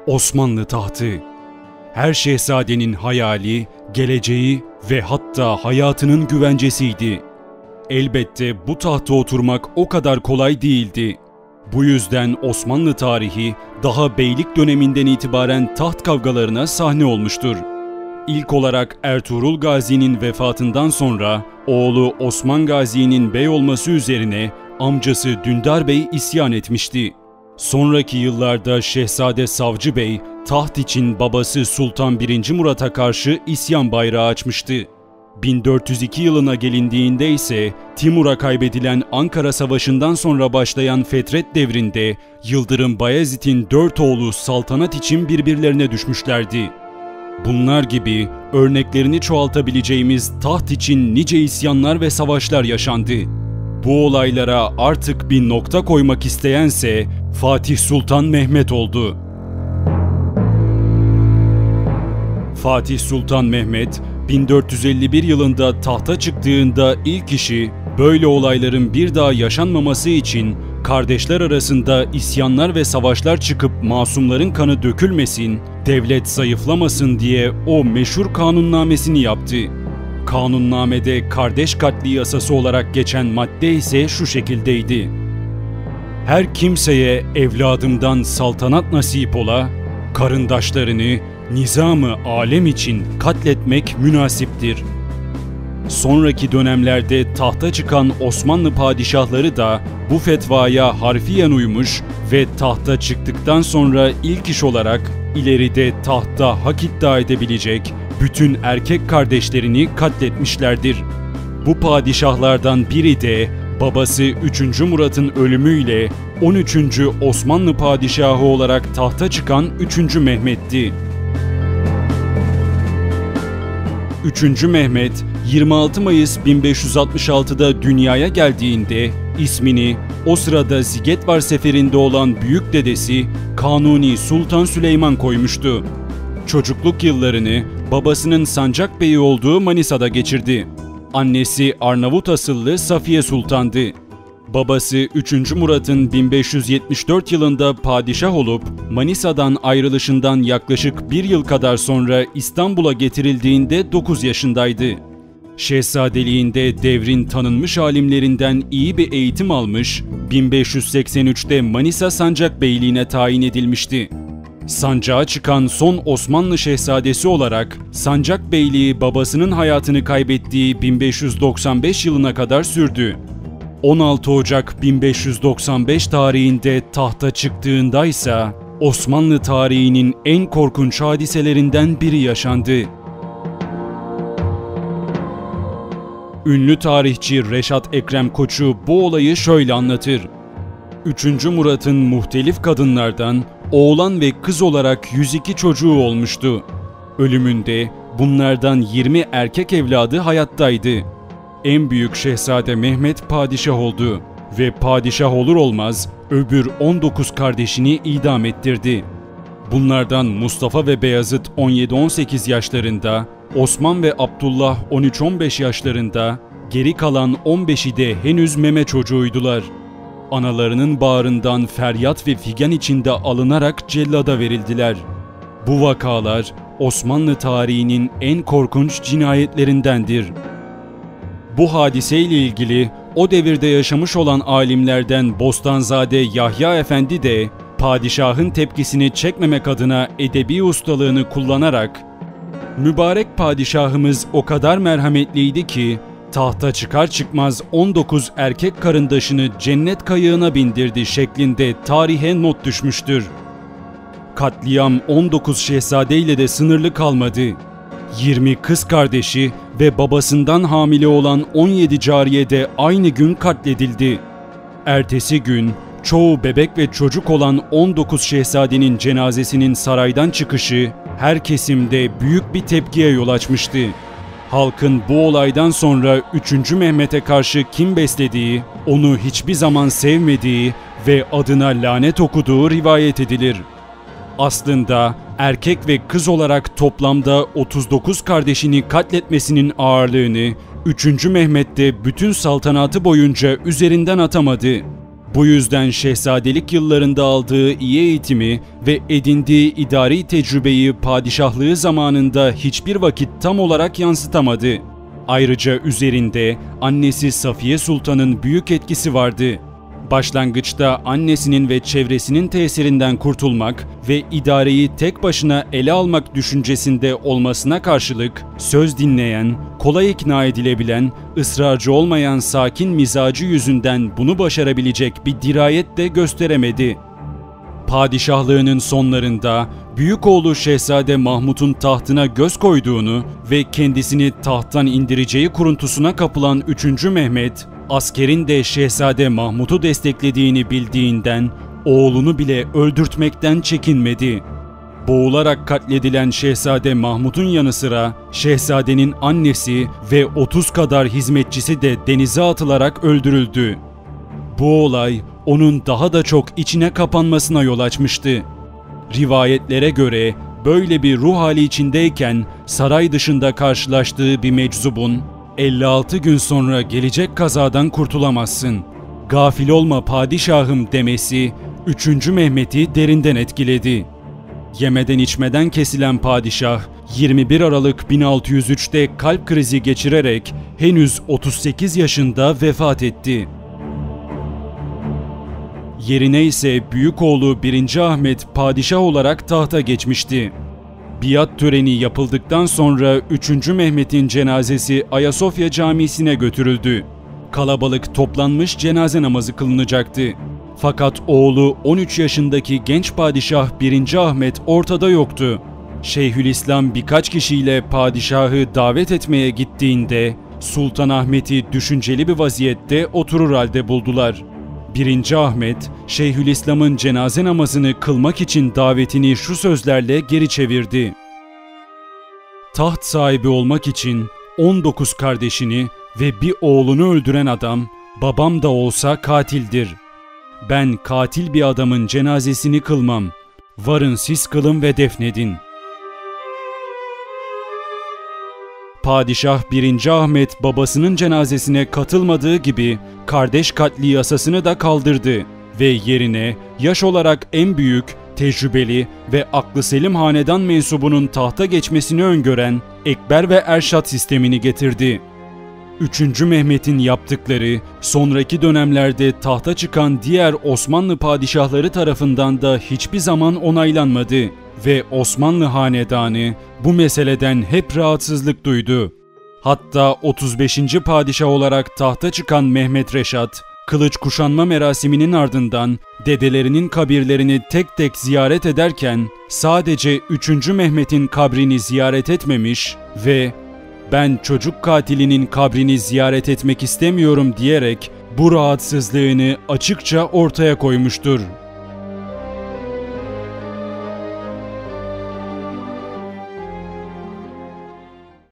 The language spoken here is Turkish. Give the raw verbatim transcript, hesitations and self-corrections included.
Osmanlı tahtı. Her şehzadenin hayali, geleceği ve hatta hayatının güvencesiydi. Elbette bu tahta oturmak o kadar kolay değildi. Bu yüzden Osmanlı tarihi daha beylik döneminden itibaren taht kavgalarına sahne olmuştur. İlk olarak Ertuğrul Gazi'nin vefatından sonra oğlu Osman Gazi'nin bey olması üzerine amcası Dündar Bey isyan etmişti. Sonraki yıllarda Şehzade Savcı Bey taht için babası Sultan birinci Murat'a karşı isyan bayrağı açmıştı. bin dört yüz iki yılına gelindiğinde ise Timur'a kaybedilen Ankara Savaşı'ndan sonra başlayan Fetret devrinde Yıldırım Bayezid'in dört oğlu saltanat için birbirlerine düşmüşlerdi. Bunlar gibi örneklerini çoğaltabileceğimiz taht için nice isyanlar ve savaşlar yaşandı. Bu olaylara artık bir nokta koymak isteyense Fatih Sultan Mehmet oldu. Fatih Sultan Mehmet, bin dört yüz elli bir yılında tahta çıktığında ilk işi böyle olayların bir daha yaşanmaması için kardeşler arasında isyanlar ve savaşlar çıkıp masumların kanı dökülmesin, devlet zayıflamasın diye o meşhur kanunnamesini yaptı. Kanunnamede kardeş katli yasası olarak geçen madde ise şu şekildeydi: her kimseye evladımdan saltanat nasip ola, karındaşlarını nizam-ı alem için katletmek münasiptir. Sonraki dönemlerde tahta çıkan Osmanlı padişahları da bu fetvaya harfiyen uymuş ve tahta çıktıktan sonra ilk iş olarak ileride tahta hak iddia edebilecek bütün erkek kardeşlerini katletmişlerdir. Bu padişahlardan biri de babası üçüncü Murat'ın ölümüyle on üçüncü Osmanlı padişahı olarak tahta çıkan üçüncü Mehmet'ti. üçüncü Mehmet, yirmi altı Mayıs bin beş yüz altmış altıda dünyaya geldiğinde ismini o sırada Zigetvar seferinde olan büyük dedesi Kanuni Sultan Süleyman koymuştu. Çocukluk yıllarını babasının Sancak Bey'i olduğu Manisa'da geçirdi. Annesi Arnavut asıllı Safiye Sultan'dı. Babası üçüncü Murat'ın bin beş yüz yetmiş dört yılında padişah olup Manisa'dan ayrılışından yaklaşık bir yıl kadar sonra İstanbul'a getirildiğinde dokuz yaşındaydı. Şehzadeliğinde devrin tanınmış alimlerinden iyi bir eğitim almış, bin beş yüz seksen üçte Manisa Sancak Beyliğine tayin edilmişti. Sancağa çıkan son Osmanlı şehzadesi olarak Sancak Beyliği babasının hayatını kaybettiği bin beş yüz doksan beş yılına kadar sürdü. on altı Ocak bin beş yüz doksan beş tarihinde tahta çıktığında ise Osmanlı tarihinin en korkunç hadiselerinden biri yaşandı. Ünlü tarihçi Reşat Ekrem Koçu bu olayı şöyle anlatır: üçüncü Murat'ın muhtelif kadınlardan oğlan ve kız olarak yüz iki çocuğu olmuştu. Ölümünde bunlardan yirmi erkek evladı hayattaydı. En büyük şehzade Mehmet padişah oldu ve padişah olur olmaz öbür on dokuz kardeşini idam ettirdi. Bunlardan Mustafa ve Beyazıt on yedi on sekiz yaşlarında, Osman ve Abdullah on üç on beş yaşlarında, geri kalan on beşi de henüz meme çocuğuydular. Analarının bağrından feryat ve figan içinde alınarak cellada verildiler. Bu vakalar Osmanlı tarihinin en korkunç cinayetlerindendir. Bu hadiseyle ilgili o devirde yaşamış olan alimlerden Bostanzade Yahya Efendi de padişahın tepkisini çekmemek adına edebi ustalığını kullanarak "Mübarek padişahımız o kadar merhametliydi ki tahta çıkar çıkmaz on dokuz erkek karındaşını cennet kayığına bindirdi" şeklinde tarihe not düşmüştür. Katliam on dokuz şehzadeyle de sınırlı kalmadı. yirmi kız kardeşi ve babasından hamile olan on yedi cariye de aynı gün katledildi. Ertesi gün çoğu bebek ve çocuk olan on dokuz şehzadenin cenazesinin saraydan çıkışı her kesimde büyük bir tepkiye yol açmıştı. Halkın bu olaydan sonra üçüncü Mehmet'e karşı kin beslediği, onu hiçbir zaman sevmediği ve adına lanet okuduğu rivayet edilir. Aslında erkek ve kız olarak toplamda otuz dokuz kardeşini katletmesinin ağırlığını üçüncü Mehmet de bütün saltanatı boyunca üzerinden atamadı. Bu yüzden şehzadelik yıllarında aldığı iyi eğitimi ve edindiği idari tecrübeyi padişahlığı zamanında hiçbir vakit tam olarak yansıtamadı. Ayrıca üzerinde annesi Safiye Sultan'ın büyük etkisi vardı. Başlangıçta annesinin ve çevresinin tesirinden kurtulmak ve idareyi tek başına ele almak düşüncesinde olmasına karşılık söz dinleyen, kolay ikna edilebilen, ısrarcı olmayan sakin mizacı yüzünden bunu başarabilecek bir dirayet de gösteremedi. Padişahlığının sonlarında büyük oğlu Şehzade Mahmut'un tahtına göz koyduğunu ve kendisini tahttan indireceği kuruntusuna kapılan üçüncü Mehmet, askerin de Şehzade Mahmut'u desteklediğini bildiğinden oğlunu bile öldürtmekten çekinmedi. Boğularak katledilen Şehzade Mahmut'un yanı sıra Şehzadenin annesi ve otuz kadar hizmetçisi de denize atılarak öldürüldü. Bu olay onun daha da çok içine kapanmasına yol açmıştı. Rivayetlere göre böyle bir ruh hali içindeyken saray dışında karşılaştığı bir meczubun elli altı gün sonra gelecek kazadan kurtulamazsın, gafil olma padişahım demesi üçüncü Mehmet'i derinden etkiledi. Yemeden içmeden kesilen padişah yirmi bir Aralık bin altı yüz üç'te kalp krizi geçirerek henüz otuz sekiz yaşında vefat etti. Yerine ise büyük oğlu birinci Ahmet padişah olarak tahta geçmişti. Biat töreni yapıldıktan sonra üçüncü Mehmet'in cenazesi Ayasofya Camisi'ne götürüldü. Kalabalık toplanmış cenaze namazı kılınacaktı. Fakat oğlu on üç yaşındaki genç padişah birinci Ahmet ortada yoktu. Şeyhülislam birkaç kişiyle padişahı davet etmeye gittiğinde Sultan Ahmet'i düşünceli bir vaziyette oturur halde buldular. birinci Ahmet, Şeyhülislam'ın cenaze namazını kılmak için davetini şu sözlerle geri çevirdi. Taht sahibi olmak için on dokuz kardeşini ve bir oğlunu öldüren adam, babam da olsa katildir. Ben katil bir adamın cenazesini kılmam. Varın siz kılın ve defnedin. Padişah birinci Ahmet babasının cenazesine katılmadığı gibi kardeş katli yasasını da kaldırdı ve yerine yaş olarak en büyük, tecrübeli ve aklı selim hanedan mensubunun tahta geçmesini öngören Ekber ve Erşat sistemini getirdi. üçüncü Mehmet'in yaptıkları sonraki dönemlerde tahta çıkan diğer Osmanlı padişahları tarafından da hiçbir zaman onaylanmadı ve Osmanlı hanedanı bu meseleden hep rahatsızlık duydu. Hatta otuz beşinci padişah olarak tahta çıkan Mehmet Reşat, kılıç kuşanma merasiminin ardından dedelerinin kabirlerini tek tek ziyaret ederken sadece üçüncü Mehmet'in kabrini ziyaret etmemiş ve "Ben çocuk katilinin kabrini ziyaret etmek istemiyorum" diyerek bu rahatsızlığını açıkça ortaya koymuştur.